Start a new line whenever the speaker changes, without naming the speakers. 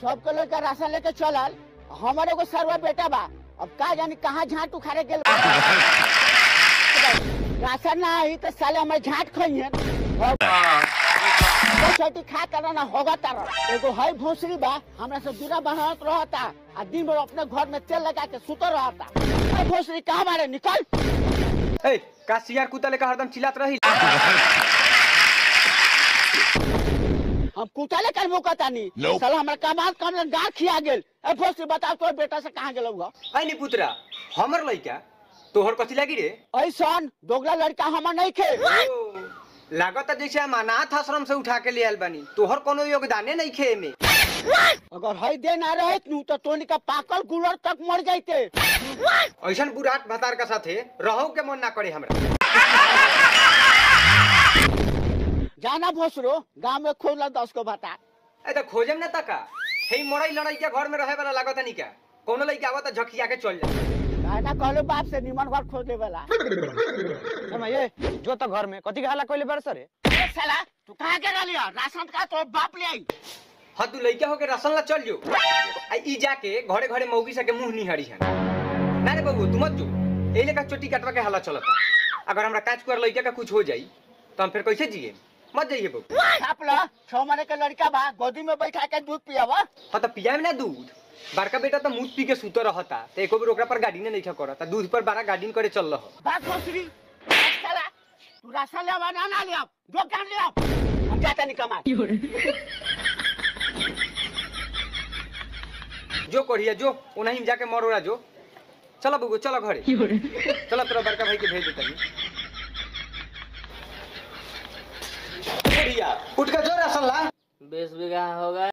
सबके लड़का राशन लेके चलल, हमारे को सरवा बेटा बा, अब का जानी कहाँ झाट उखाड़े गेल। राशन ना आई तो साले हमारे झाट खाइए छोटी खा कर ना होगा तारा। एगो है भोसरी बा, हमरा से दूरा बहात रहता आ दिन भर अपने घर में तेल लगा के सुतो रहता। ए भोसरी कहाँ मारे निकल।
ए का सियार कुत्ता लेकर हरदम चिल्लात रही।
हम कुत्ता लेकर मुकता नहीं साला हमरा कमाल काम गार खिया गेल। ए भोसरी बताओ तोर बेटा से कहाँ गेलौ ह?
आई नी पुत्रा हमर लइका तोहर कथी लागी रे?
ऐसन दोगला लड़का हमर नहीं खे।
लागत जैसे हम अनाथ आश्रम से उठा के ले आयल बानी, तोहर कोनो योगदाने नहीं खे में।
अगर है दे ना रहे तो तोनी का पाकल गुलर तक मर जाते।
ऐसन बुढ़ाट भतार का साथे रहू के मन ना करे हमरा।
जाना भोसरो गांव में खोला 10 को बता।
ए त खोजम ना तका हे मरई लड़ाई के घर में रहे वाला लागत नहीं का कोनो लइका आवत झकिया के चल जा।
ना कहलो बाप से निमन घर खोजे वाला।
ये जो तो घर में कथी के हल्ला कोइले बरस रे?
ए साला तू कहां के रहलिया? राशन का तो बाप ले आई।
हां तू लइका होके राशन ला चल जो। आ ई जाके घरे घरे मौगी सके मुंह निहारी है ना रे बबू तू मत जो। ए लेका चोटी कटवा के हल्ला चलता। अगर हमरा काच कर लइका का कुछ हो जाई तो हम फिर कैसे जिए? मत जाइए बबू।
छाप ला 6 महीने के लड़का बा, गोदी में बैठा के दूध पियावा।
हां तो पियाम ना दूध। बड़का बेटा तो मुंह पी के सुतो रहता त एको बेर ओकरा पर गाड़ी ने नहीं करता, दूध पर बारा गाड़ी करे चल रहा।
बात भोसरी साला तू राशन ले आवा ना ले आ, दुकान ले आ, हम जाता नहीं कमा।
जो करिया जो उन्हीं जाके मरोड़ा जो। चलो बबू चलो घरे चलो तेरा बड़का भाई के भेज देता नहीं। उठ के जो राशन ला।
20 बीघा होगा।